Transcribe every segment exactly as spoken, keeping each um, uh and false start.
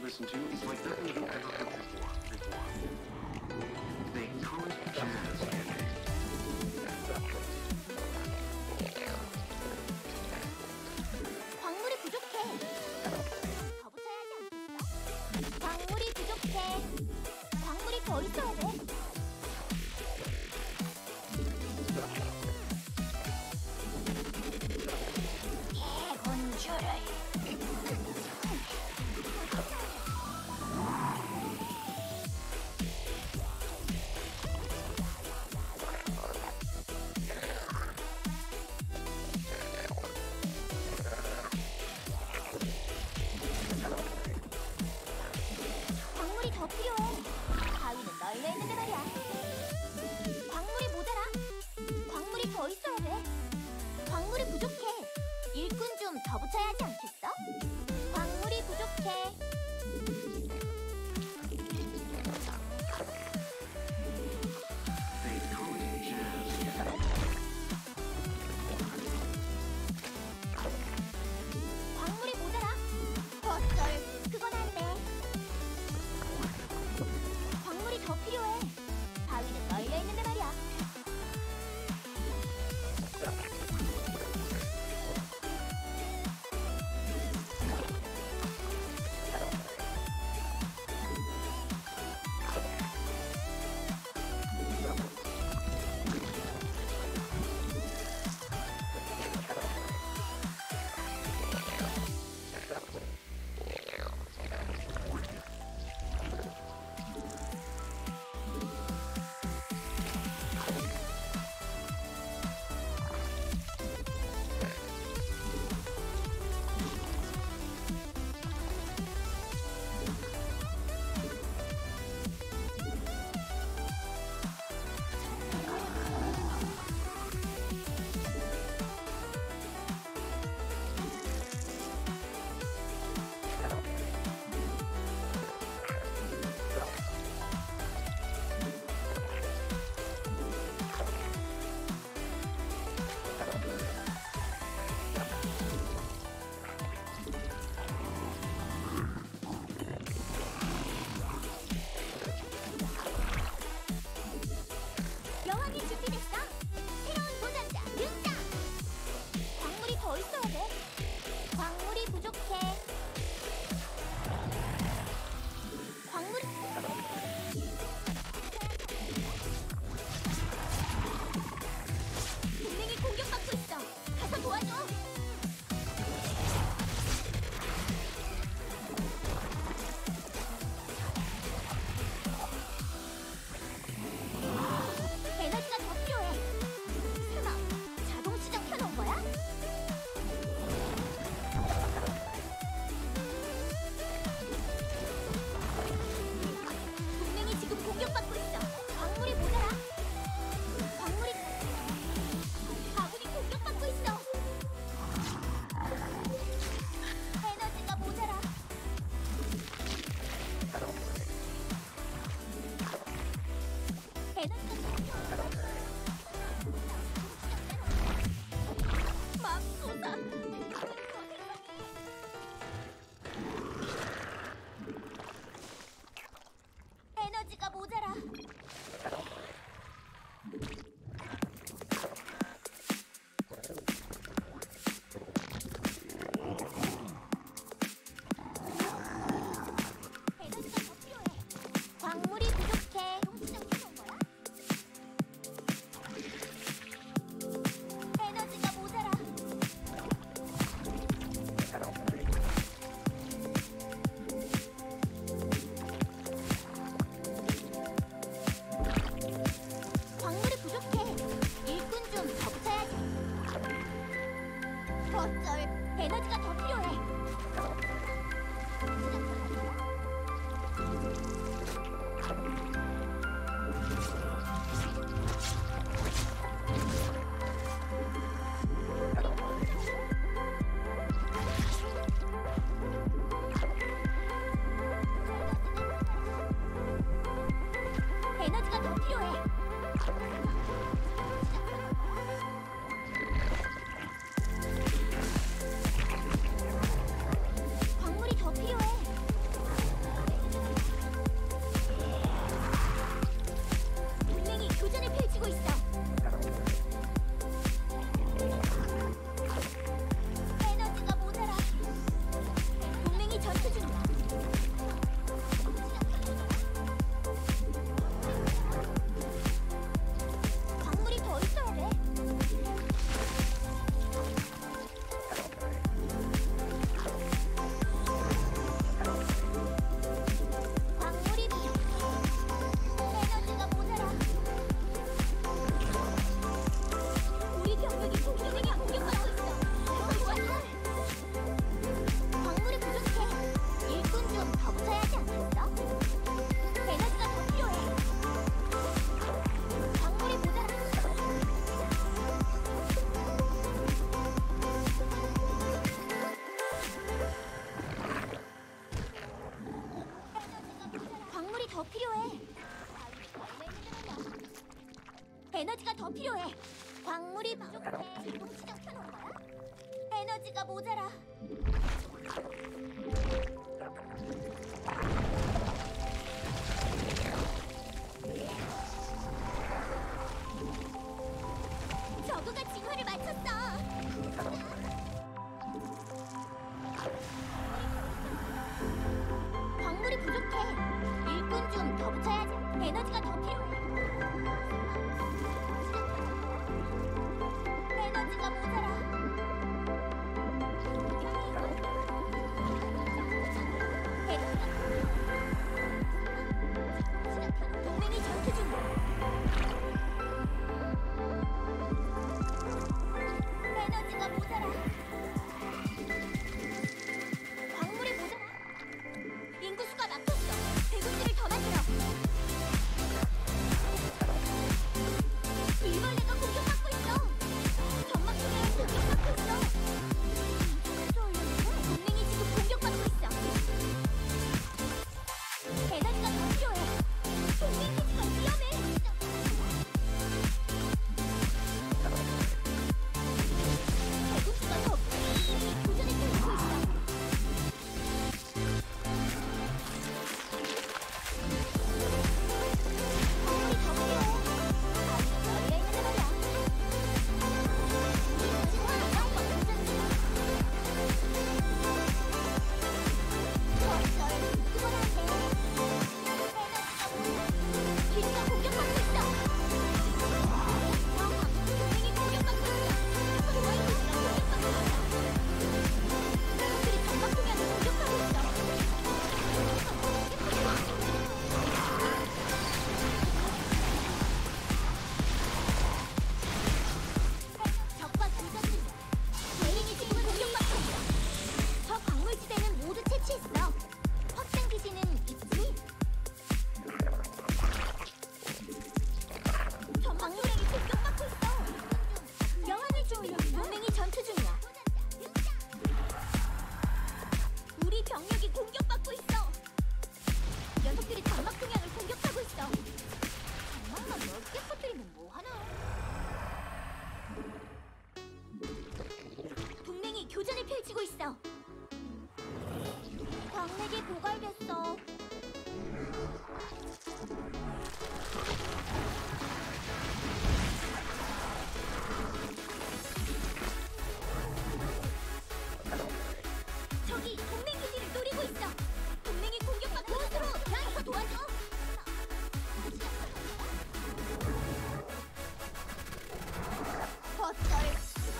listen to is like nothing you've ever heard before. Before. They call it jazz candy. 광물이 부족해. 더 붙여야 하지 않겠어? 광물이 부족해. 광물이 더 있어야 돼. 대군주를. 광물이 더 필요해. 바위는 널려 있는데 말이야. 광물이 모자라. 광물이 더 있어야 돼. 광물이 부족해. 일꾼 좀 더 붙여야 하지 않겠어? 광물이 부족해. They call it jazz. 광물이 모자라. 어쩔, 그건 안 돼. 광물이 더 필요해. 바위는 널려 있는데 말이야. 여왕이 준비됐어. 새로운 도전자 등장. 광물이 더 있어야 돼. 광물이 부족해. 광물이 동맹이 공격받고 있어. 가서 도와줘. 에너지가 더 필요해. 설마 자동 시장 켜놓은 거야? 동맹이 지금 공격받고 있어. 광물이 모자라. 광물이 아군이 공격받고 있어. 에너지가 모자라. 에너지가 맙소사. 에너지가 모자라. 에너지가 더 필요해. 광물이 부족해. 동시장 켜놓은 거야? 에너지가 모자라. 광물이 부족해. 일꾼 좀 더 붙여야지. 어쩔, 에너지가 더 필요해. 에너지가 더 필요해. 더 필요해. 광물이 부족해. 자동 시장 켜놓은 거야? 에너지가 모자라. 저그가 진화를 마쳤어. 광물이 부족해. 일꾼 좀 더 붙여야지. 에너지가 더 필요해. 에너지가 모자라. 동맹이 전투 중이야. 에너지가 모자라. 광물이 모자라. 인구수가 막혔어. 대군주를 더 만들어. 일벌레가 공격받고 있어. 점막통에 공격받고 있어. 동맹이 지금 공격받고 있어. 에너지가 더 필요해. 동맹 기지가 위험해. 대군주가 더 도전에 들고 있어. 광물이 더 필요해. 다음은 열려 있는데 말이야. 진화 영역 운전 중. 벌써 그건 안 돼. 에너지가 모자라. 기지가 공격받고 있어. 동맹이 공격받고 있어. 와이프 기지가 공격받고 있어. 그들이 전막 통역을 공격하고 있어. 적과 교전 중이야. 대인이 지금은 공격받고 있어. 저 광물지대는 모두 채취했어. 확장 기지는 있지? 저 광물행이 공격받고 있어. 여왕을 주우려 동맹이 전투 중이야. 우리 병력이 공격받고 있어. 녀석들이 장막 동향을 공격하고 있어. 장막만 넓게 퍼뜨리면 뭐하나? 동맹이 교전을 펼치고 있어. 광맥이 고갈됐어. 저기 동맹 기지를 노리고 있어. 동맹이 공격받고 스스로 가서 도와줘. 버쩔.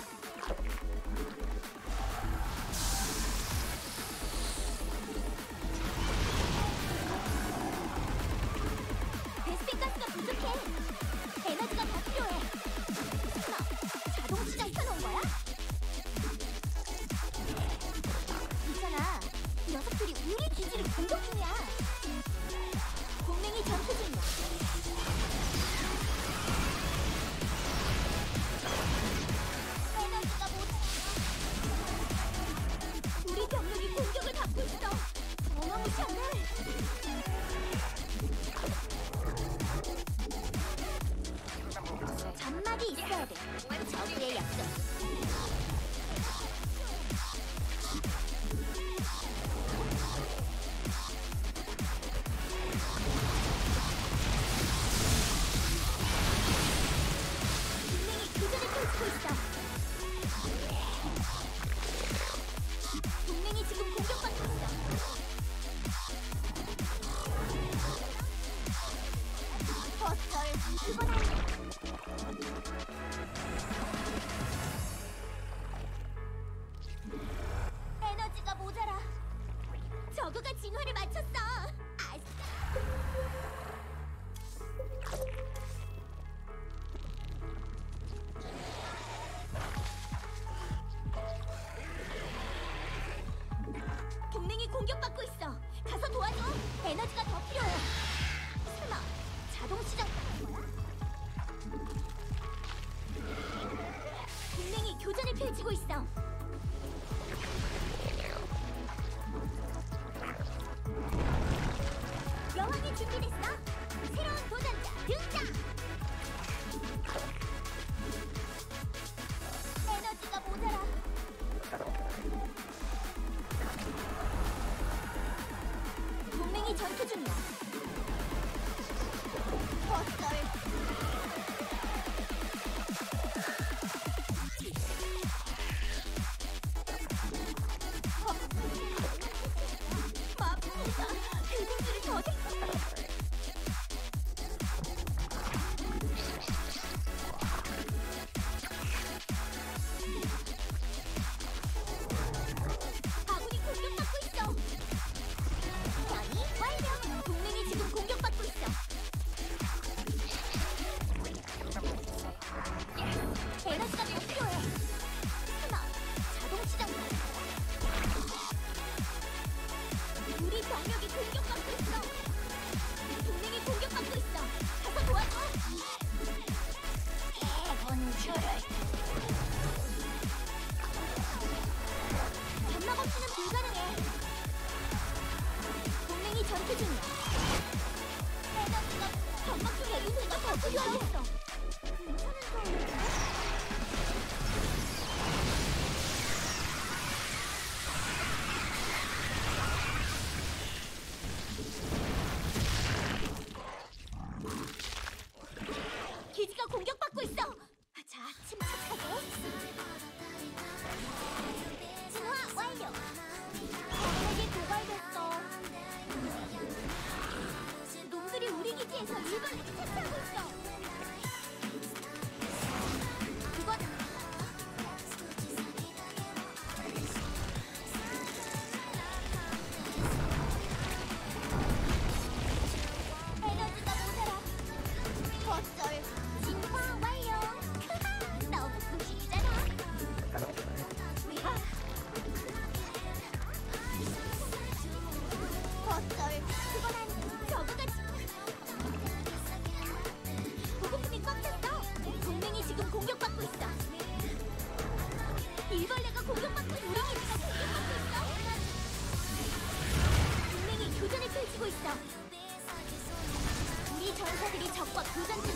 베스핀 가스가 부족해. 에너지가 더 필요해. 설마 자동 시장 켜놓은 거야? 있잖아. 녀석들이 우리 기지를 공격 중이야. 동맹이 전투 중이야. 에너지가 모자라. 우리 병력이 공격을 받고 있어. 어마무시하네. 점막이 있어야 돼. 저기의 약속. 동맹이 교전을 펼치고 있어. 동맹이 지금 공격받고 있어. 버쩔. 그건 안 돼. 에너지가 모자라. 저그가 진화를 마쳤어. 아싸. 동맹이 공격받고 있어. 가서 도와줘. 에너지가 더 필요해. 설마 자동 시장 켜놓은 거야? 동맹이 교전을 펼치고 있어. 여왕이 준비됐어. 새로운 도전자 등장. 동맹이 전투 중이야. 어쩔. 마법사 대공들이 더 돼. 아군이 공격받고 있어. 변이 완료. 동맹이 지금 공격받고 있어. 에너지가 더 필요해. 하나, 자동 시장판. 우리 병력이 공격받고 있어. 동맹이 공격받고 있어. 가서 도와줘. 해본줄을. 점막 없이는 불가능해. 동맹이 전투 중이야. 에너지가 점막 중에 에너지가 더 필요하겠어. 괜찮은 거야? 기지가 공격받고 있어. 자, 침착하게. 진화 완료. 적에게 도발됐어. 놈들이 우리 기지에서 일벌레를 채취하고 있어. 그건 에너지가 모자라. 어쩔. 진화 완료. 너무 부식이잖아. 어쩔. 그건 아니. 저거같이. 보급품이 꽉 찼어. 동맹이 지금 공격받고 있어. 일벌레가 공격받고 있어. 우리 기지가 공격받고 있어. 동맹이 교전을 펼치고 있어. 우리 전사들이 적과 교전 중.